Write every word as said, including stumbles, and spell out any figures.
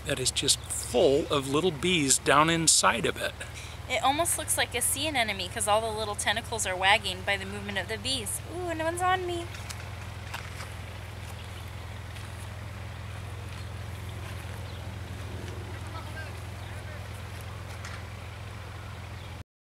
that is just full of little bees down inside of it. It almost looks like a sea anemone because all the little tentacles are wagging by the movement of the bees. Ooh, no one's on me.